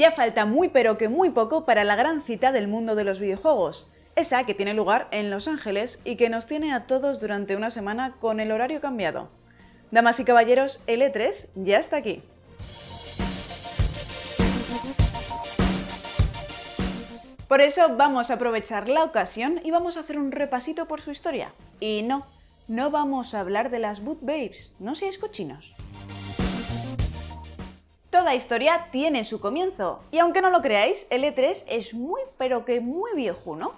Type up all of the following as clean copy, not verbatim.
Ya falta muy pero que muy poco para la gran cita del mundo de los videojuegos, esa que tiene lugar en Los Ángeles y que nos tiene a todos durante una semana con el horario cambiado. Damas y caballeros, el E3 ya está aquí. Por eso vamos a aprovechar la ocasión y vamos a hacer un repasito por su historia. Y no vamos a hablar de las Boot Babes, no seáis cochinos. Toda historia tiene su comienzo, y aunque no lo creáis, el E3 es muy pero que muy viejuno.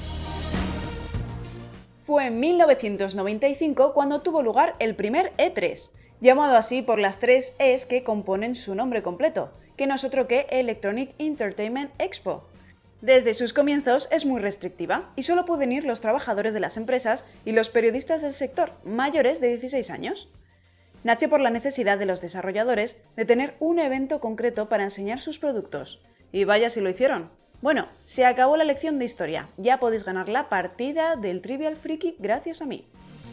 Fue en 1995 cuando tuvo lugar el primer E3, llamado así por las tres E's que componen su nombre completo, que no es otro que Electronic Entertainment Expo. Desde sus comienzos es muy restrictiva y solo pueden ir los trabajadores de las empresas y los periodistas del sector mayores de 16 años. Nació por la necesidad de los desarrolladores de tener un evento concreto para enseñar sus productos. Y vaya si lo hicieron. Bueno, se acabó la lección de historia. Ya podéis ganar la partida del Trivial Friki gracias a mí.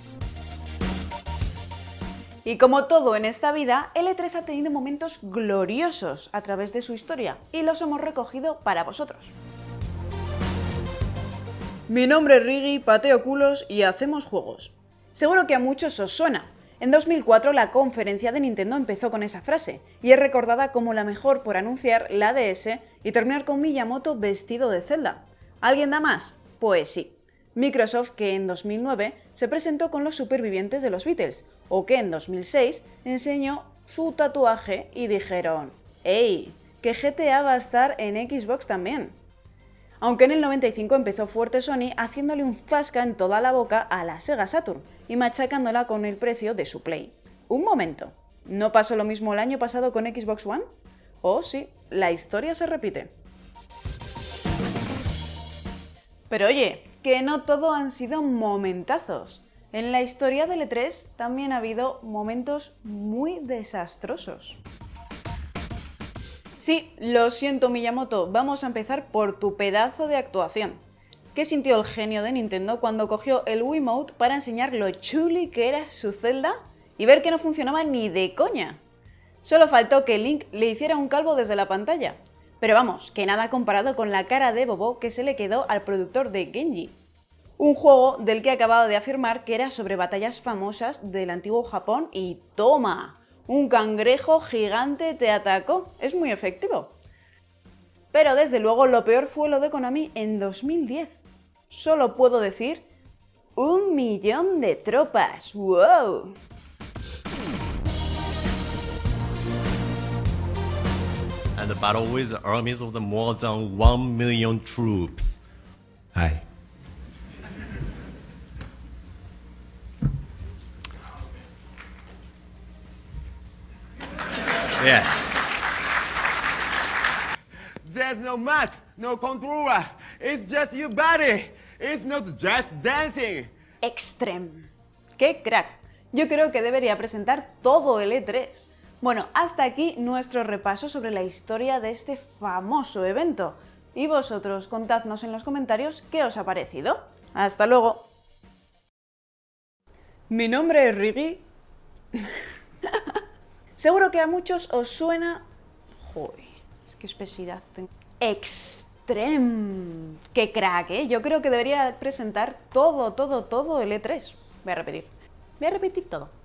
Y como todo en esta vida, el E3 ha tenido momentos gloriosos a través de su historia y los hemos recogido para vosotros. Mi nombre es Rigi, pateo culos y hacemos juegos. Seguro que a muchos os suena. En 2004 la conferencia de Nintendo empezó con esa frase, y es recordada como la mejor por anunciar la DS y terminar con Miyamoto vestido de Zelda. ¿Alguien da más? Pues sí. Microsoft, que en 2009 se presentó con los supervivientes de los Beatles, o que en 2006 enseñó su tatuaje y dijeron ¡Ey! Que GTA va a estar en Xbox también. Aunque en el 95 empezó fuerte Sony haciéndole un zasca en toda la boca a la Sega Saturn y machacándola con el precio de su Play. Un momento, ¿no pasó lo mismo el año pasado con Xbox One? Oh sí, la historia se repite. Pero oye, que no todo han sido momentazos. En la historia del E3 también ha habido momentos muy desastrosos. Sí, lo siento Miyamoto, vamos a empezar por tu pedazo de actuación. ¿Qué sintió el genio de Nintendo cuando cogió el Wiimote para enseñar lo chuli que era su Zelda y ver que no funcionaba ni de coña? Solo faltó que Link le hiciera un calvo desde la pantalla. Pero vamos, que nada comparado con la cara de bobo que se le quedó al productor de Genji. Un juego del que acababa de afirmar que era sobre batallas famosas del antiguo Japón y ¡toma! Un cangrejo gigante te atacó. Es muy efectivo. Pero desde luego lo peor fue lo de Konami en 2010. Solo puedo decir 1 millón de tropas. ¡Wow! And the battle with the armies of the more than 1 million troops. Hi. Yes. There's no mat, no controller. It's just your body. It's not just dancing. Extreme. ¡Qué crack! Yo creo que debería presentar todo el E3. Bueno, hasta aquí nuestro repaso sobre la historia de este famoso evento. Y vosotros, contadnos en los comentarios qué os ha parecido. ¡Hasta luego! Mi nombre es Rigi. Seguro que a muchos os suena... Joder, es que espesidad tengo... Extreme. ¡Qué crack, eh! Yo creo que debería presentar todo el E3. Voy a repetir todo.